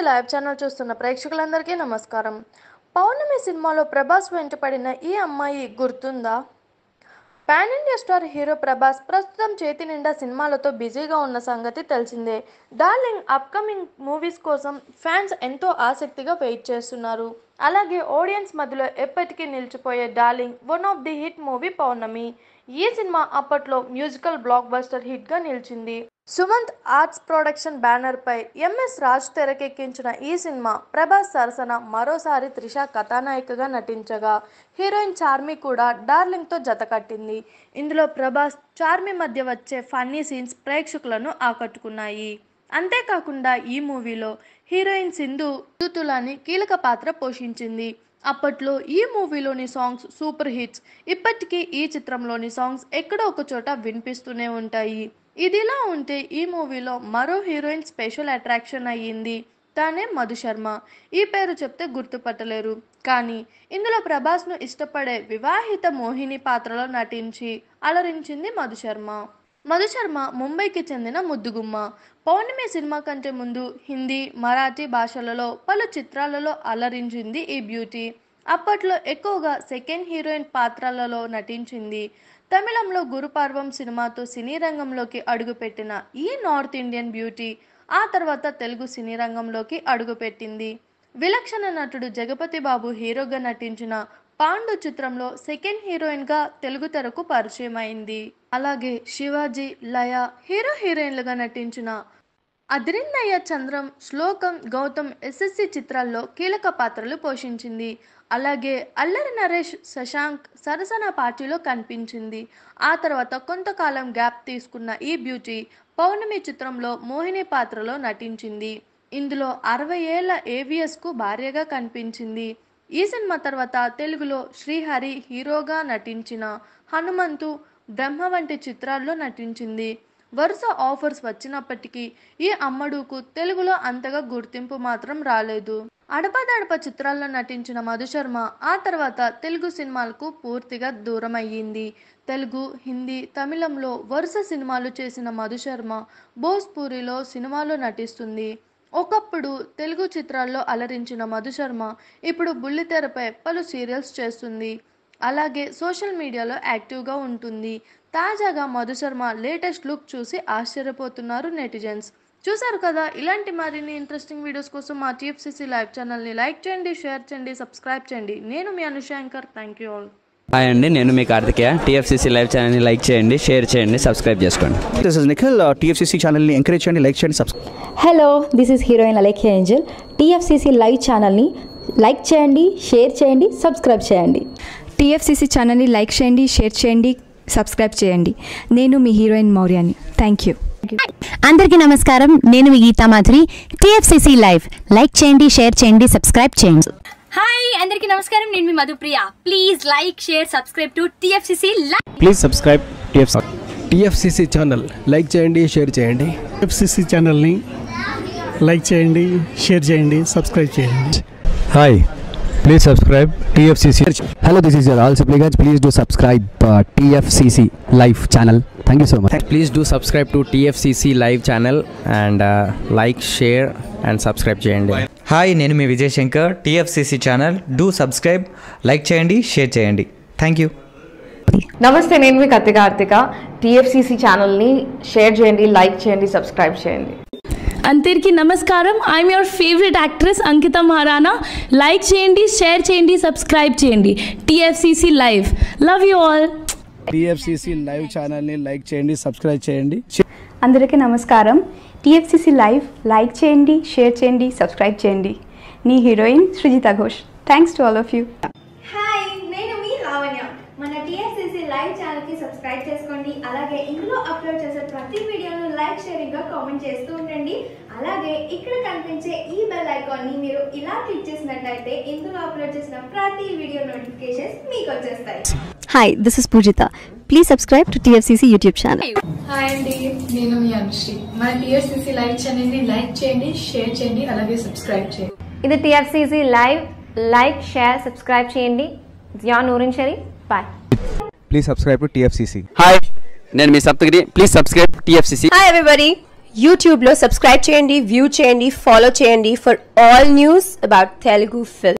Live channel చూస్తున్న ప్రేక్షకులందరికీ నమస్కారం. పౌర్ణమి సినిమాలో ప్రభాస్ వెంటపడిన ఈ అమ్మాయి గుర్తుందా? Pan India star hero Prabhas ప్రస్తుతం చేతి నిండా సినిమాలతో బిజీగా ఉన్న సంగతి తెలిసిందే. డార్లింగ్ అప్కమింగ్ మూవీస్ కోసం ఫ్యాన్స్ ఎంతో ఆసక్తిగా వెయిట్ చేస్తున్నారు. అలాగే ఆడియన్స్ మధ్యలో ఎప్పటికీ నిలిచిపోయే darling one of the hit movie Pournami. ఈ సినిమా అప్పట్లో మ్యూజికల్ బ్లాక్ బస్టర్ హిట్గా నిలిచింది. సుమంత్ ఆర్ట్స్ ప్రొడక్షన్ బ్యానర్ పై ఎంఎస్ రాజ్ తెరకెక్కించిన ఈ సినిమా ప్రభాస్ సరసన మరోసారి త్రిష కథానాయికగా నటించగా హీరోయిన్ చార్మి కూడా డార్లింగ్తో జతకట్టింది. ఇందులో ప్రభాస్ చార్మి మధ్య వచ్చే ఫన్నీ సీన్స్ ప్రేక్షకులను ఆకట్టుకున్నాయి. అంతేకాకుండా ఈ మూవీలో హీరోయిన్ సింధు తులాని కీలక పాత్ర పోషించింది. అప్పట్లో ఈ మూవీలోని సాంగ్స్ సూపర్ హిట్స్. ఇప్పటికీ ఈ చిత్రంలోని సాంగ్స్ ఎక్కడో ఒక చోట వినిపిస్తూనే ఉంటాయి. ఇదిలా ఉంటే ఈ మూవీలో మరో హీరోయిన్ స్పెషల్ అట్రాక్షన్ అయ్యింది. తానే మధుశర్మ. ఈ పేరు చెప్తే గుర్తుపట్టలేరు, కానీ ఇందులో ప్రభాస్ను ఇష్టపడే వివాహిత మోహిని పాత్రలో నటించి అలరించింది మధుశర్మ. మధుశర్మ ముంబైకి చెందిన ముద్దుగుమ్మ. పౌర్ణమి సినిమా కంటే ముందు హిందీ, మరాఠీ భాషలలో పలు చిత్రాలలో అలరించింది ఈ బ్యూటీ. అప్పట్లో ఎక్కువగా సెకండ్ హీరోయిన్ పాత్రలలో నటించింది. తమిళంలో గురుపర్వం సినిమాతో సినీ రంగంలోకి అడుగుపెట్టిన ఈ నార్త్ ఇండియన్ బ్యూటీ ఆ తర్వాత తెలుగు సినీ రంగంలోకి అడుగుపెట్టింది. విలక్షణ నటుడు జగపతి బాబు హీరోగా నటించిన పాండు చిత్రంలో సెకండ్ హీరోయిన్గా తెలుగు తెరకు పరిచయం అయింది. అలాగే శివాజీ, లయ హీరోయిన్లుగా నటించిన అదిరిందయ్య చంద్రం, శ్లోకం, గౌతమ్, ఎస్ఎస్సి చిత్రాల్లో కీలక పాత్రలు పోషించింది. అలాగే అల్లరి నరేష్, శశాంక్ సరసన పార్టీలో కనిపించింది. ఆ తర్వాత కొంతకాలం గ్యాప్ తీసుకున్న ఈ బ్యూటీ పౌర్ణమి చిత్రంలో మోహిని పాత్రలో నటించింది. ఇందులో 60 ఏళ్ల ఏవిఎస్కు భార్యగా కనిపించింది. ఈ సినిమా తర్వాత తెలుగులో శ్రీహరి హీరోగా నటించిన హనుమంతు, బ్రహ్మ వంటి చిత్రాల్లో నటించింది. వరుస ఆఫర్స్ వచ్చినప్పటికీ ఈ అమ్మడుకు తెలుగులో అంతగా గుర్తింపు మాత్రం రాలేదు. అడపదడప చిత్రాల్లో నటించిన మధుశర్మ ఆ తర్వాత తెలుగు సినిమాలకు పూర్తిగా దూరం అయ్యింది. తెలుగు, హిందీ, తమిళంలో వరుస సినిమాలు చేసిన మధుశర్మ భోజ్పూరిలో సినిమాలో నటిస్తుంది. ఒకప్పుడు తెలుగు చిత్రాల్లో అలరించిన మధుశర్మ ఇప్పుడు బుల్లితెరపై పలు సీరియల్స్ చేస్తుంది. అలాగే సోషల్ మీడియాలో యాక్టివ్గా ఉంటుంది. తాజాగా మధుశర్మ లేటెస్ట్ లుక్ చూసి ఆశ్చర్యపోతున్నారు నెటిజన్స్. చూసారు కదా, ఇలాంటి మరిన్ని ఇంట్రెస్టింగ్ వీడియోస్ కోసం మా టీఎఫ్సీసీ లైవ్ ఛానల్ని లైక్ చేయండి, షేర్ చేయండి, సబ్స్క్రైబ్ చేయండి. నేను మీ Anushankar. Thank you all. Hi అండి, నేను మీ కార్తికేయ. టీఎఫ్సీసీ లైవ్ ఛానల్ని లైక్ చేయండి, షేర్ చేయండి, సబ్స్క్రైబ్ చేసుకోండి. This is Nikhil. టీఎఫ్సీసీ ఛానల్ని ఎంకరేజ్ చేయండి, లైక్ చేయండి, subscribe. Hello, this is heroine Alekhya Angel. TFCC live ఛానల్ని లైక్ చేయండి, షేర్ చేయండి, సబ్స్క్రైబ్ చేయండి. టీఎఫ్సీసీ ఛానల్ని లైక్ చేయండి, షేర్ చేయండి, సబ్స్క్రైబ్ చేయండి. నేను మీ హీరోయిన్ మౌర్యాని. Thank you. అందరికీ నమస్కారం, నేను మీ Geetha Madhuri. TFCC live like చేయండి, షేర్ చేయండి, సబ్స్క్రైబ్ చేయండి. హాయ్ అందరికీ నమస్కారం, నేను మీ Madhupriya. Please like, share, subscribe to TFCC live. Please subscribe TFCC channel. Like చేయండి, షేర్ చేయండి. టీఎఫ్సీసీ ఛానల్ని లైక్ చేయండి, షేర్ చేయండి, సబ్స్క్రైబ్ చేయండి. Hi, please subscribe TFCC. Hello, this is your all supplicants. Please do subscribe TFCC live channel. Thank you so much. Please do subscribe to TFCC live channel and like, share and subscribe చేయండి. Hi, నేను మీ Vijay Shankar. TFCC channel do subscribe, like చేయండి, share చేయండి. Thank you. నమస్తే, నేను మీ Karthika. TFCC ఛానల్ని share చేయండి, లైక్ చేయండి, సబ్స్క్రైబ్ చేయండి. అందరికీ నమస్కారం, I'm your favourite actress Ankita Maharana. Like చేయండి, షేర్ చేయండి, సబ్స్క్రైబ్ చేయండి. TFCC live. Love you all. TFCC live ఛానల్ని లైక్ చేయండి, సబ్స్క్రైబ్ చేయండి. అందరికీ నమస్కారం. టీఎఫ్సీసీ లైవ్ లైక్ చేయండి, షేర్ చేయండి, సబ్స్క్రైబ్ చేయండి. నీ heroine Srujitha Ghosh. Thanks to all of you. Hi, నేను మీ లావణ్య. మన టీఎఫ్సీసీ లైవ్ ఛానల్కి సబ్స్క్రైబ్ చేసుకోండి. అలాగే ఇందులో అప్లోడ్ చేసే ప్రతి వీడియోను లైక్, షేరింగ్గా కామెంట్ చేస్తూ ఉండండి. అలాగే ఇక్కడ కనిపించే ఈ బెల్ ఐకాన్ని మీరు ఇలా క్లిక్ చేసినట్లయితే ఇందులో అప్లోడ్ చేసిన ప్రతి వీడియో నోటిఫికేషన్స్ మీకు వచ్చేస్తాయి. Hi, this is Poojitha. Please subscribe to TFCC YouTube channel. Hi అండి, నేను మీ అనుశ్రీ. మన టీఎఫ్సీసీ లైవ్ ఛానల్ని లైక్ చేయండి, షేర్ చేయండి, అలాగే సబ్స్క్రైబ్ చేయండి. ఇది TFCC live. Like, share, subscribe చేయండి. Zia Noorin Shari. Bye. Please subscribe to TFCC. Hi, నేను మీ Saptagiri. Please subscribe TFCC. Hi everybody, యూట్యూబ్లో సబ్స్క్రైబ్ చేయండి, వ్యూ చేయండి, ఫాలో చేయండి for all news about Telugu film.